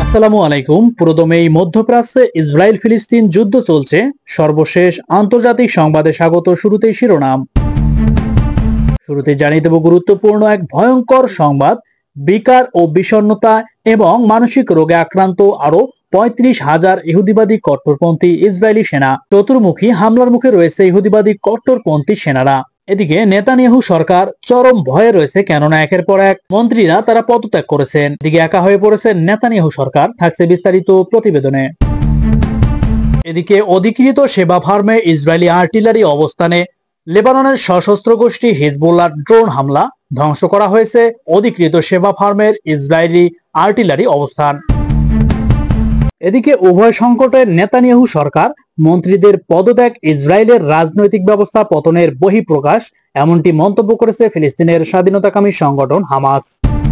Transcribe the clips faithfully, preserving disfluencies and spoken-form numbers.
আসসালামু আলাইকুম। প্রথমে এই মধ্যপ্রাচ্যে ইসরায়েল ফিলিস্তিন যুদ্ধ চলছে, সর্বশেষ আন্তর্জাতিক সংবাদে স্বাগত। শুরুতেই শিরোনাম। শুরুতে জানিয়ে দেব গুরুত্বপূর্ণ এক ভয়ঙ্কর সংবাদ। বিকার ও বিষণ্ণতা এবং মানসিক রোগে আক্রান্ত আরো পঁয়ত্রিশ হাজার ইহুদিবাদী কট্টরপন্থী ইসরায়েলি সেনা। চতুর্মুখী হামলার মুখে রয়েছে ইহুদিবাদী কট্টরপন্থী সেনারা। এদিকে নেতানিয়াহু সরকার চরম ভয়ে রয়েছে, কেননা একের পর এক মন্ত্রীরা তারা পদত্যাগ করেছেন। এদিকে একা হয়ে পড়েছে নেতানিয়াহু সরকার। থাকছে বিস্তারিত প্রতিবেদনে। এদিকে অধিকৃত সেবা ফার্মে ইসরায়েলি আর্টিলারি অবস্থানে লেবাননের সশস্ত্র গোষ্ঠী হিজবুল্লাহর ড্রোন হামলা, ধ্বংস করা হয়েছে অধিকৃত সেবা ফার্মের ইসরায়েলি আর্টিলারি অবস্থান। এদিকে উভয় সংকটের নেতানিয়াহু সরকার মন্ত্রীদের পদত্যাগ ইসরায়েলের রাজনৈতিক ব্যবস্থা পতনের বহিঃপ্রকাশ, এমনটি মন্তব্য করেছে ফিলিস্তিনের স্বাধীনতাকামী সংগঠন হামাস।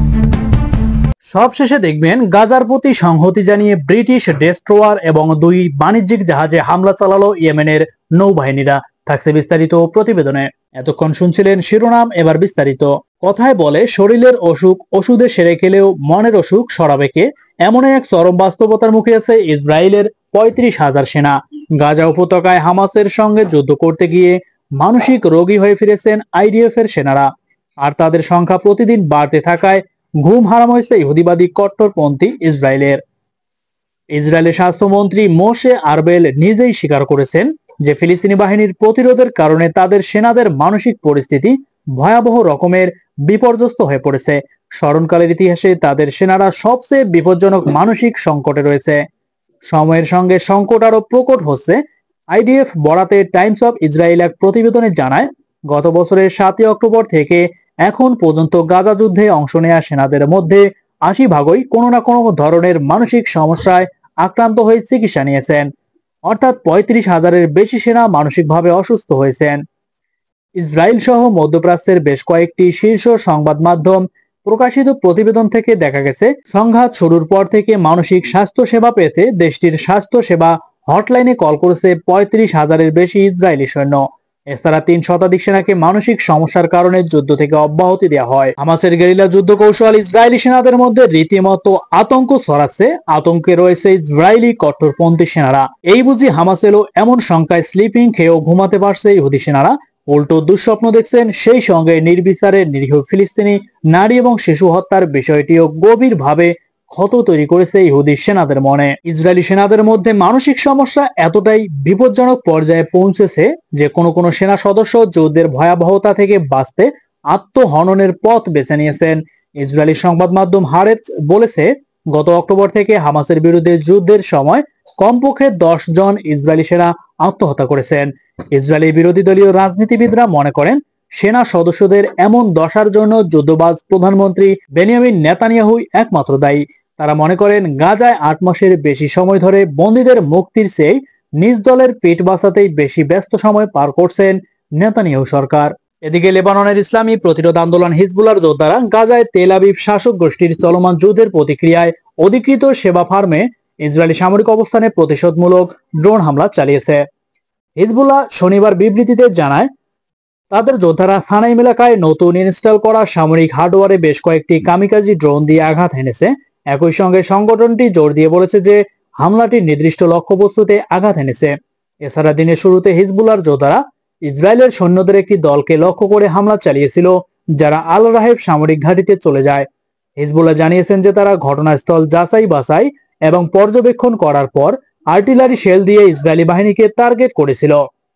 সবশেষে দেখবেন গাজার প্রতি সংহতি জানিয়ে ব্রিটিশ ডেস্ট্রোয়ার এবং দুই বাণিজ্যিক জাহাজে হামলা চালালো ইয়েমেনের নৌবাহিনীরা। থাকছে বিস্তারিত প্রতিবেদনে। এতক্ষণ শুনছিলেন শিরোনাম, এবার বিস্তারিত। কথায় বলে শরীরের অসুখ ওষুধে সেরে খেলেও মনের অসুখ সরাবে কে, এমন এক চরম বাস্তবতার মুখে আছে ইসরায়েলের পঁয়ত্রিশ হাজার সেনা। গাজা উপত্যকায় হামাসের সঙ্গে যুদ্ধ করতে গিয়ে মানসিক রোগী হয়ে ফিরেছেন আইডিএফ এর সেনারা, আর তাদের সংখ্যা প্রতিদিন বাড়তে থাকায় ঘুম হারাম হয়েছে ইহুদিবাদী কট্টরপন্থী ইসরায়েলের। ইসরায়েলের স্বাস্থ্যমন্ত্রী মোশে আরবেল নিজেই স্বীকার করেছেন যে ফিলিস্তিনি বাহিনীর প্রতিরোধের কারণে তাদের সেনাদের মানসিক পরিস্থিতি ভয়াবহ রকমের বিপর্যস্ত হয়ে পড়েছে। স্মরণকালের ইতিহাসে তাদের সেনারা সবচেয়ে বিপজ্জনক মানসিক সংকটে রয়েছে। সময়ের সঙ্গে সংকট আরো প্রকট হচ্ছে। আইডিএফ বরাতে টাইমস অফ ইসরায়েল এক প্রতিবেদনে জানায়, গত বছরের সাতই অক্টোবর থেকে এখন পর্যন্ত গাজা যুদ্ধে অংশ নেওয়া সেনাদের মধ্যে আশি ভাগই কোনো না কোনো ধরনের মানসিক সমস্যায় আক্রান্ত হয়ে চিকিৎসা নিয়েছেন। অর্থাৎ পঁয়ত্রিশ হাজারের বেশি সেনা মানসিকভাবে অসুস্থ হয়েছেন। ইসরায়েল সহ মধ্যপ্রাচ্যের বেশ কয়েকটি শীর্ষ সংবাদ মাধ্যম প্রকাশিত প্রতিবেদন থেকে দেখা গেছে, সংঘাত শুরুর পর থেকে মানসিক স্বাস্থ্য সেবা পেতে দেশটির স্বাস্থ্য সেবা হটলাইনে কল করেছে পঁয়ত্রিশ হাজারের বেশি ইসরায়েলি সৈন্য। এছাড়া তিন শতাধিক সেনাকে মানসিক সমস্যার কারণে যুদ্ধ থেকে অব্যাহতি দেওয়া হয়। হামাসের গেরিলা যুদ্ধ কৌশল ইসরায়েলি সেনাদের মধ্যে রীতিমতো আতঙ্ক ছড়াচ্ছে। আতঙ্কে রয়েছে ইসরায়েলি কট্টরপন্থী সেনারা। এই বুঝি হামাস এলো এমন সংখ্যায় স্লিপিং খেয়েও ঘুমাতে পারছে ইহুদি সেনারা, উল্টো দুঃস্বপ্ন দেখছেন। সেই সঙ্গে নির্বিচারে নিরীহ ফিলিস্তিনি নারী এবং শিশু হত্যার বিষয়টিও গভীরভাবে ক্ষত তৈরি করেছে ইহুদি সেনাদের মনে। ইসরায়েলি সেনাদের মধ্যে মানসিক সমস্যা এতটাই বিপজ্জনক পর্যায়ে পৌঁছেছে যে কোনো কোনো সেনা সদস্য যুদ্ধের ভয়াবহতা থেকে বাঁচতে আত্মহননের পথ বেছে নিয়েছেন। ইসরায়েলি সংবাদ মাধ্যম হারেজ বলেছে, গত অক্টোবর থেকে হামাসের বিরুদ্ধে যুদ্ধের সময় কমপক্ষে দশ জন ইসরায়েলি সেনা আত্মহত্যা করেছেন। ইসরায়েলি বিরোধী দলীয় রাজনীতিবিদরা মনে করেন, সেনা সদস্যদের এমন দশার জন্য যুদ্ধবাজ প্রধানমন্ত্রী বেনিয়ামিন নেতানিয়াহুই একমাত্র দায়ী। তারা মনে করেন, গাজায় আট মাসের বেশি সময় ধরে বন্দীদের মুক্তির চেয়ে নিজ দলের পেট বাঁচাতেই বেশি ব্যস্ত সময় পার করছেন নেতানিয়াহু সরকার। এদিকে লেবাননের ইসলামী প্রতিরোধ আন্দোলন হিজবুল্লাহর যোদ্ধারা গাজায় তেল আবিব শাসক গোষ্ঠীর চলমান যুদ্ধের প্রতিক্রিয়ায় অধিকৃত সেবা ফার্মে ইসরায়েলি সামরিক অবস্থানে প্রতিশোধমূলক ড্রোন হামলা চালিয়েছে। হিজবুল্লাহ শনিবার বিবৃতিতে জানায়, তাদের যোদ্ধারা সানাইম এলাকায় নতুন ইনস্টল করা সামরিক হার্ডওয়্যারে বেশ কয়েকটি কামিকাজি ড্রোন দিয়ে আঘাত হেনেছে। একই সঙ্গে সংগঠনটি জোর দিয়ে বলেছে যে হামলাটি নির্দিষ্ট লক্ষ্যবস্তুতে আঘাত হেনেছে। এছাড়া দিনের শুরুতে হিজবুল্লাহর যোদ্ধারা ইসরায়েলের সৈন্যদের একটি দলকে লক্ষ্য করে হামলা চালিয়েছিল, যারা আল রাহেব সামরিক ঘাঁটিতে চলে যায়। হিজবুল্লাহ জানিয়েছেন যে তারা ঘটনাস্থল যাচাই বাছাই এবং পর্যবেক্ষণ করার পর আর্টিলারি শেল দিয়ে ইসরায়েলি বাহিনীকে টার্গেট করেছিল।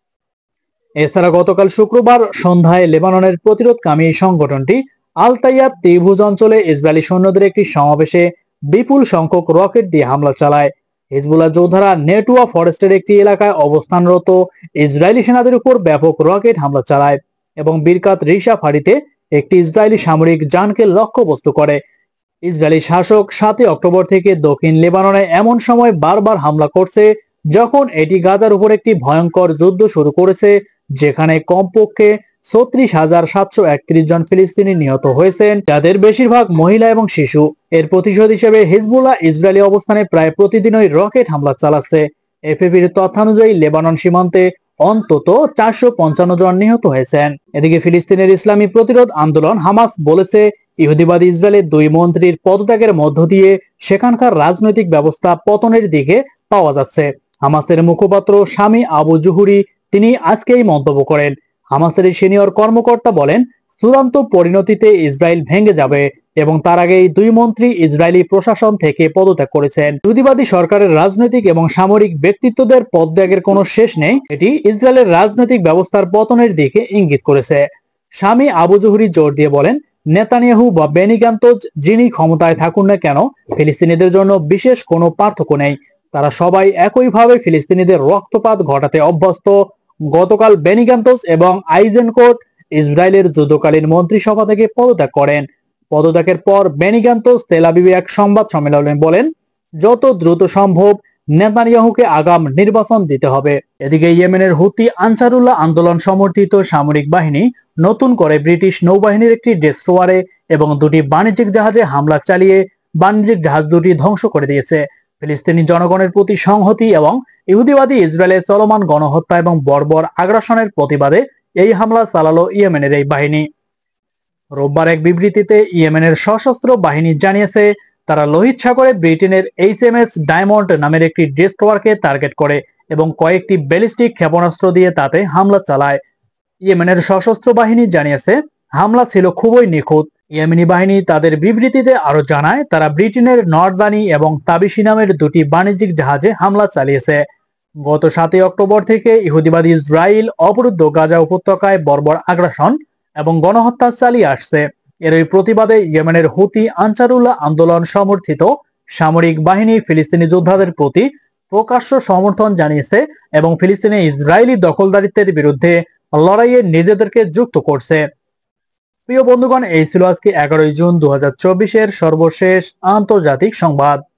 এছাড়া গতকাল শুক্রবার সন্ধ্যায় লেবাননের প্রতিরোধকামী সংগঠনটি আল তাইয়াত ত্রিভুজ অঞ্চলে ইসরায়েলি সৈন্যদের একটি সমাবেশে বিপুল সংখ্যক রকেট দিয়ে হামলা চালায়। হিজবুল্লাহ যোদ্ধারা নেটুয়া ফরেস্টের একটি এলাকায় অবস্থানরত ইসরায়েলি সেনাদের উপর ব্যাপক রকেট হামলা চালায় এবং বিরকাত রিসা ফাঁড়িতে একটি ইসরায়েলি সামরিক যানকে লক্ষ্যবস্তু করে। ইসরায়েলি শাসক সাতই অক্টোবর থেকে দক্ষিণ লেবাননে এমন সময় বারবার হামলা করছে যখন এটি গাজার উপর একটি ভয়ঙ্কর যুদ্ধ শুরু করেছে, যেখানে কমপক্ষে ছত্রিশ হাজার সাতশো একত্রিশ জন ফিলিস্তিনি নিহত হয়েছেন, যাদের বেশিরভাগ মহিলা এবং শিশু। এর প্রতিশোধ হিসেবে হিজবুল্লাহ ইসরায়েলি অবস্থানে প্রায় প্রতিদিনই রকেট হামলা চালাচ্ছে। এফএপির তথ্যানুযায়ী লেবানন সীমান্তে অন্তত চারশো পঞ্চান্ন জন নিহত হয়েছেন। এদিকে ফিলিস্তিনের ইসলামী প্রতিরোধ আন্দোলন হামাস বলেছে, ইহুদিবাদী ইসরায়েলের দুই মন্ত্রীর পদত্যাগের মধ্য দিয়ে সেখানকার রাজনৈতিক ব্যবস্থা পতনের দিকে পাওয়া যাচ্ছে। হামাসের মুখপাত্র শামি আবু জুহুরি তিনি আজকে এই মন্তব্য করেন। হামাসের সিনিয়র কর্মকর্তা বলেন, চূড়ান্ত পরিণতিতে ইসরায়েল ভেঙে যাবে এবং তার আগেই দুই মন্ত্রী ইসরায়েলি প্রশাসন থেকে পদত্যাগ করেছেন। ইহুদিবাদী সরকারের রাজনৈতিক এবং সামরিক ব্যক্তিত্বদের পদত্যাগের কোনো শেষ নেই। এটি ইসরায়েলের রাজনৈতিক ব্যবস্থার পতনের দিকে ইঙ্গিত করেছে। শামি আবু জুহুরি জোর দিয়ে বলেন, নেতানিয়াহু বা বেনি গান্তজ যিনি ক্ষমতায় থাকুন না কেন, ফিলিস্তিনিদের জন্য বিশেষ কোনো পার্থক্য নেই। তারা সবাই একইভাবে ফিলিস্তিনিদের রক্তপাত ঘটাতে অভ্যস্ত। গতকাল বেনি গান্তজ এবং আইজেনকোট ইসরায়েলের যুদ্ধকালীন মন্ত্রিসভা থেকে পদত্যাগ করেন। পদত্যাগের পর বেনি গান্তজ তেল আবিবে এক সংবাদ সম্মেলনে বলেন, যত দ্রুত সম্ভব নেতানিয়াহুকে আগাম নির্বাচন দিতে হবে। এদিকে ইয়েমেনের হুতি আনসারুল্লাহ আন্দোলন সমর্থিত সামরিক বাহিনী নতুন করে ব্রিটিশ নৌবাহিনীর একটি ডেস্ট্রয়ারে এবং দুটি বাণিজ্যিক জাহাজে হামলা চালিয়ে বাণিজ্যিক জাহাজ দুটি ধ্বংস করে দিয়েছে। ফিলিস্তিনি জনগণের প্রতি সংহতি এবং ইহুদিবাদী ইসরায়েলের চলমান গণহত্যা এবং বর্বর আগ্রাসনের প্রতিবাদে এই হামলা চালালো ইয়েমেনের এই বাহিনী। রোববার এক বিবৃতিতে ইয়েমেনের সশস্ত্র বাহিনী জানিয়েছে, তারা লোহিত সাগরে ব্রিটেনের এইচ এম এস ডায়মন্ড নামের একটি ডেস্ট্রয়ারকে টার্গেট করে এবং কয়েকটি ব্যালিস্টিক ক্ষেপণাস্ত্র দিয়ে তাতে হামলা চালায়। ইয়েমেনের সশস্ত্র বাহিনী জানিয়েছে, হামলা ছিল খুবই নিখুঁত। ইয়েমেনি বাহিনী তাদের বিবৃতিতে আরো জানায়, তারা ব্রিটেনের নর্দানি এবং তাবিসি নামের দুটি বাণিজ্যিক জাহাজে হামলা চালিয়েছে। গত সাতই অক্টোবর থেকে ইহুদিবাদী ইসরায়েল অবরুদ্ধ গাজা উপত্যকায় বর্বর আগ্রাসন এবং গণহত্যা চালিয়ে আসছে। এরই প্রতিবাদে ইয়েমেনের হুতি আনসারুল্লাহ আন্দোলন সমর্থিত সামরিক বাহিনী ফিলিস্তিনি যোদ্ধাদের প্রতি প্রকাশ্য সমর্থন জানিয়েছে এবং ফিলিস্তিনে ইসরায়েলি দখলদারিত্বের বিরুদ্ধে লড়াইয়ে নিজেদেরকে যুক্ত করছে। প্রিয় বন্ধুগণ, এই ছিল আজকে এগারোই জুন দু হাজার চব্বিশের সর্বশেষ আন্তর্জাতিক সংবাদ।